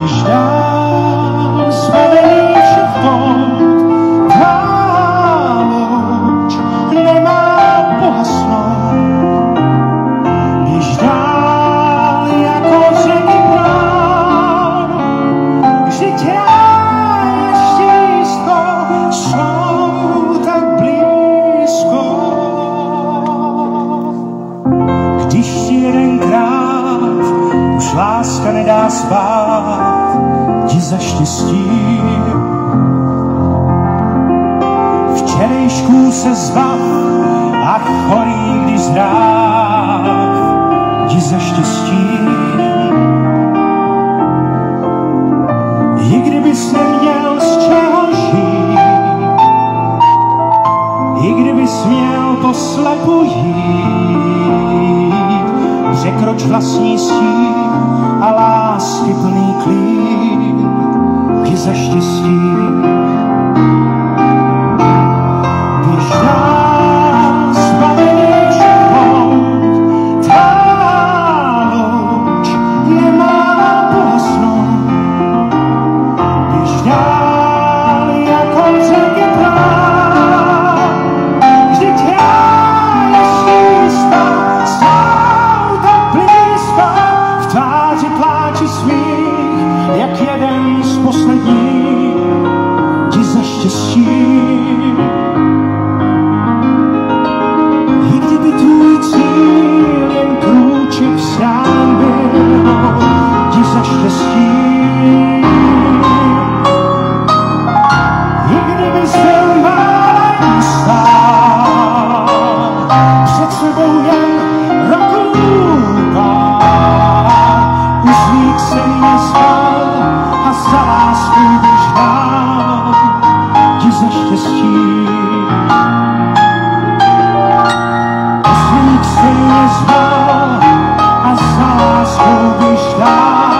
Dál zbavený všech vod, tvá loď nemá pohasnout. Běž dál jako řeky prál, vždyť já je štístko, jsou tak blízko. Když ti jedenkrát už láska nedá spát, ti za štěstí. Včerejšků se zbav a chorý, když zdrav, ti za štěstí. I kdybys neměl z čeho žít, i kdybys měl poslepu jít, překroč vlastní stín a lásky plný klín, ti za štěstí. Běž dál zbavený všech vod, tvá loď nemá pohasnout. Běž dál jako řeky prál, vždyť já je štístko, jsou tak blízko. V tváři pláči smích, jak jeden z posledních, ti za štěstí. I kdyby tvůj cíl jen krůček sám byl, ti za štěstí. I kdybys byl málem stál, před sebou jen roků pár, uzlík se nezval a za lásku běž dál, ti za štěstí. Uzlík se nezval a za lásku běž dál.